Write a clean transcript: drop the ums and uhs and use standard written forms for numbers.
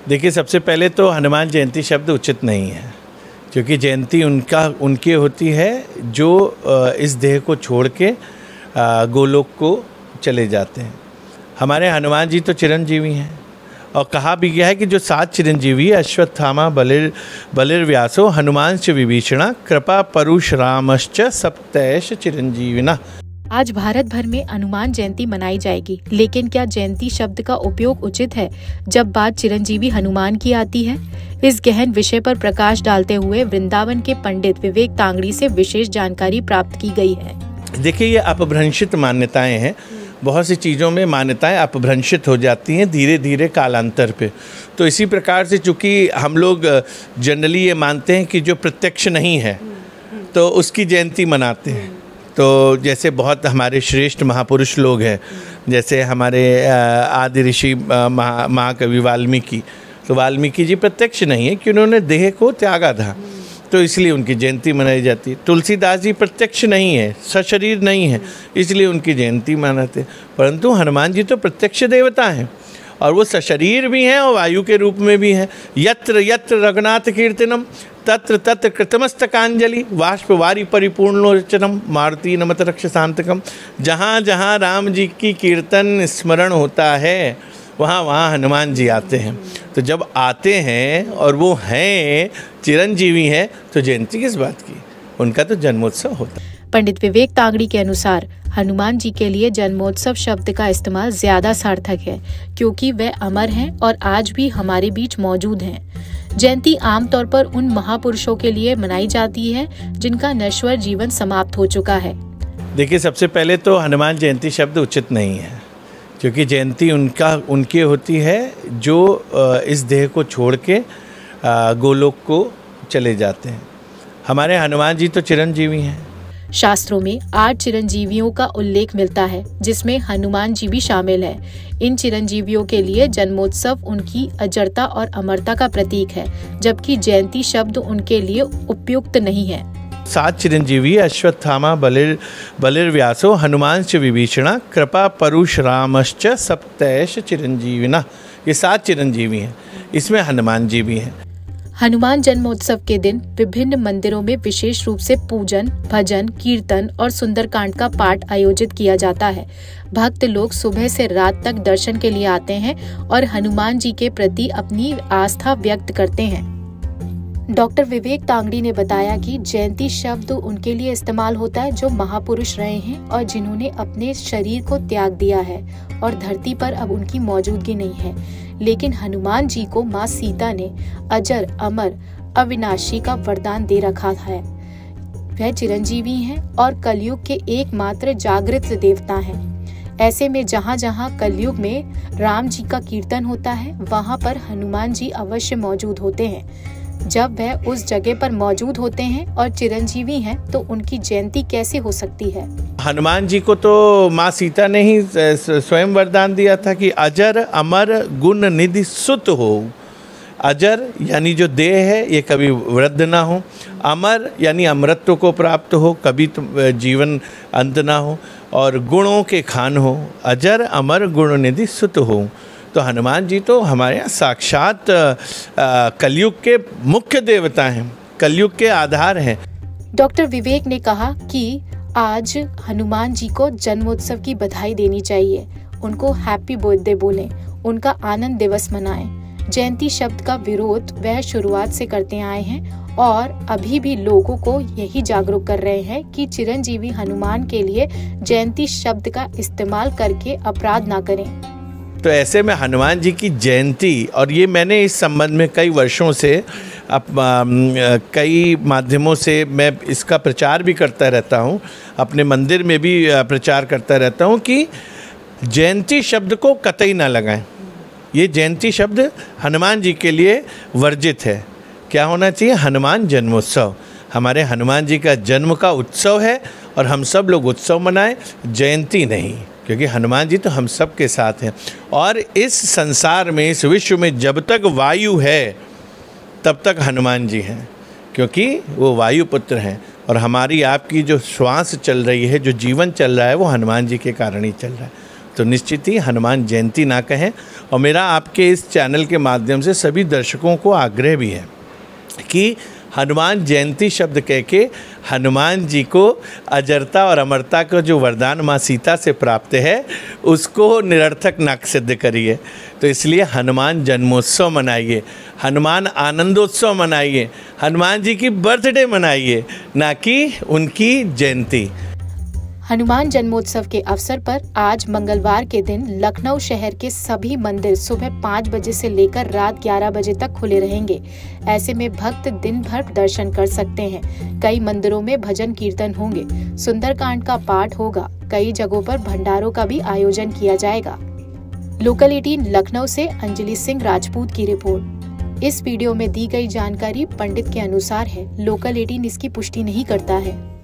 देखिए, सबसे पहले तो हनुमान जयंती शब्द उचित नहीं है, क्योंकि जयंती उनकी होती है जो इस देह को छोड़ के गोलोक को चले जाते हैं। हमारे हनुमान जी तो चिरंजीवी हैं, और कहा भी गया है कि जो 7 चिरंजीवी अश्वत्थामा बलिर्व्यासो हनुमांश्च विभीषणा कृपा परशुरामश्च सप्तैष चिरंजीविना। आज भारत भर में हनुमान जयंती मनाई जाएगी, लेकिन क्या जयंती शब्द का उपयोग उचित है जब बात चिरंजीवी हनुमान की आती है? इस गहन विषय पर प्रकाश डालते हुए वृंदावन के पंडित विवेक तांगड़ी से विशेष जानकारी प्राप्त की गई है। देखिए, ये अपभ्रंशित मान्यताएं हैं। बहुत सी चीज़ों में मान्यताएं अपभ्रंशित हो जाती हैं धीरे धीरे कालांतर पे। तो इसी प्रकार से चूँकि हम लोग जनरली ये मानते हैं कि जो प्रत्यक्ष नहीं है तो उसकी जयंती मनाते हैं। तो जैसे बहुत हमारे श्रेष्ठ महापुरुष लोग हैं, जैसे हमारे आदि ऋषि महाकवि वाल्मीकि, तो वाल्मीकि जी प्रत्यक्ष नहीं है कि उन्होंने देह को त्यागा था, तो इसलिए उनकी जयंती मनाई जाती है। तुलसीदास जी प्रत्यक्ष नहीं है, सशरीर नहीं है, इसलिए उनकी जयंती मनाते हैं। परंतु हनुमान जी तो प्रत्यक्ष देवता हैं, और वो सशरीर भी हैं और वायु के रूप में भी हैं। यत्र यत्र रघुनाथ कीर्तनम तत्र तत्र कृतमस्तकांजलि बाष्पवारी परिपूर्णोचनम मारुति नमत रक्षसांतकम। जहाँ जहाँ राम जी की कीर्तन स्मरण होता है वहाँ वहाँ हनुमान जी आते हैं। तो जब आते हैं और वो हैं चिरंजीवी हैं, तो जयंती किस बात की? उनका तो जन्मोत्सव होता है। पंडित विवेक तांगड़ी के अनुसार हनुमान जी के लिए जन्मोत्सव शब्द का इस्तेमाल ज्यादा सार्थक है, क्योंकि वे अमर हैं और आज भी हमारे बीच मौजूद हैं। जयंती आमतौर पर उन महापुरुषों के लिए मनाई जाती है जिनका नश्वर जीवन समाप्त हो चुका है। देखिए, सबसे पहले तो हनुमान जयंती शब्द उचित नहीं है, क्योंकि जयंती उनकी होती है जो इस देह को छोड़ के गोलोक को चले जाते हैं। हमारे हनुमान जी तो चिरंजीवी हैं। शास्त्रों में 8 चिरंजीवियों का उल्लेख मिलता है, जिसमें हनुमान जी भी शामिल है। इन चिरंजीवियों के लिए जन्मोत्सव उनकी अजरता और अमरता का प्रतीक है, जबकि जयंती शब्द उनके लिए उपयुक्त नहीं है। 7 चिरंजीवी अश्वत्थामा बलिर्व्यासो हनुमांश्च विभीषणा कृपा परशुरामश्च सप्तैष चिरंजीविना। ये 7 चिरंजीवी हैं, इसमें हनुमान जी भी हैं। हनुमान जन्मोत्सव के दिन विभिन्न मंदिरों में विशेष रूप से पूजन, भजन, कीर्तन और सुंदरकांड का पाठ आयोजित किया जाता है। भक्त लोग सुबह से रात तक दर्शन के लिए आते हैं और हनुमान जी के प्रति अपनी आस्था व्यक्त करते हैं। डॉक्टर विवेक तांगड़ी ने बताया कि जयंती शब्द उनके लिए इस्तेमाल होता है जो महापुरुष रहे हैं और जिन्होंने अपने शरीर को त्याग दिया है और धरती पर अब उनकी मौजूदगी नहीं है। लेकिन हनुमान जी को माँ सीता ने अजर, अमर, अविनाशी का वरदान दे रखा है। वह चिरंजीवी हैं और कलयुग के एकमात्र जागृत देवता हैं। ऐसे में जहाँ जहाँ कलयुग में राम जी का कीर्तन होता है, वहाँ पर हनुमान जी अवश्य मौजूद होते हैं। जब वह उस जगह पर मौजूद होते हैं और चिरंजीवी हैं, तो उनकी जयंती कैसे हो सकती है? हनुमान जी को तो माँ सीता ने ही स्वयं वरदान दिया था कि अजर अमर गुण निधि सुत हो। अजर यानी जो देह है ये कभी वृद्ध ना हो, अमर यानी अमरत्व को प्राप्त हो, कभी जीवन अंत ना हो, और गुणों के खान हो। अजर अमर गुण निधि सुत हो। तो हनुमान जी तो हमारे यहाँ साक्षात कलयुग के मुख्य देवता हैं, कलयुग के आधार हैं। डॉक्टर विवेक ने कहा कि आज हनुमान जी को जन्मोत्सव की बधाई देनी चाहिए, उनको हैप्पी बर्थडे बोलें, उनका आनंद दिवस मनाएं। जयंती शब्द का विरोध वह शुरुआत से करते आए हैं और अभी भी लोगों को यही जागरूक कर रहे हैं कि चिरंजीवी हनुमान के लिए जयंती शब्द का इस्तेमाल करके अपराध ना करें। तो ऐसे में हनुमान जी की जयंती, और ये मैंने इस संबंध में कई वर्षों से कई माध्यमों से मैं इसका प्रचार भी करता रहता हूँ, अपने मंदिर में भी प्रचार करता रहता हूँ कि जयंती शब्द को कतई ना लगाएं। ये जयंती शब्द हनुमान जी के लिए वर्जित है। क्या होना चाहिए? हनुमान जन्मोत्सव। हमारे हनुमान जी का जन्म का उत्सव है और हम सब लोग उत्सव मनाएं, जयंती नहीं, क्योंकि हनुमान जी तो हम सब के साथ हैं। और इस संसार में, इस विश्व में जब तक वायु है तब तक हनुमान जी हैं, क्योंकि वो वायुपुत्र हैं। और हमारी आपकी जो श्वास चल रही है, जो जीवन चल रहा है, वो हनुमान जी के कारण ही चल रहा है। तो निश्चित ही हनुमान जयंती ना कहें। और मेरा आपके इस चैनल के माध्यम से सभी दर्शकों को आग्रह भी है कि हनुमान जयंती शब्द कह के हनुमान जी को अजरता और अमरता का जो वरदान माँ सीता से प्राप्त है उसको निरर्थक ना सिद्ध करिए। तो इसलिए हनुमान जन्मोत्सव मनाइए, हनुमान आनंदोत्सव मनाइए, हनुमान जी की बर्थडे मनाइए, ना कि उनकी जयंती। हनुमान जन्मोत्सव के अवसर पर आज मंगलवार के दिन लखनऊ शहर के सभी मंदिर सुबह 5 बजे से लेकर रात 11 बजे तक खुले रहेंगे। ऐसे में भक्त दिन भर दर्शन कर सकते हैं। कई मंदिरों में भजन कीर्तन होंगे, सुंदरकांड का पाठ होगा, कई जगहों पर भंडारों का भी आयोजन किया जाएगा। लोकल 18 लखनऊ से अंजलि सिंह राजपूत की रिपोर्ट। इस वीडियो में दी गई जानकारी पंडित के अनुसार है। लोकल 18 इसकी पुष्टि नहीं करता है।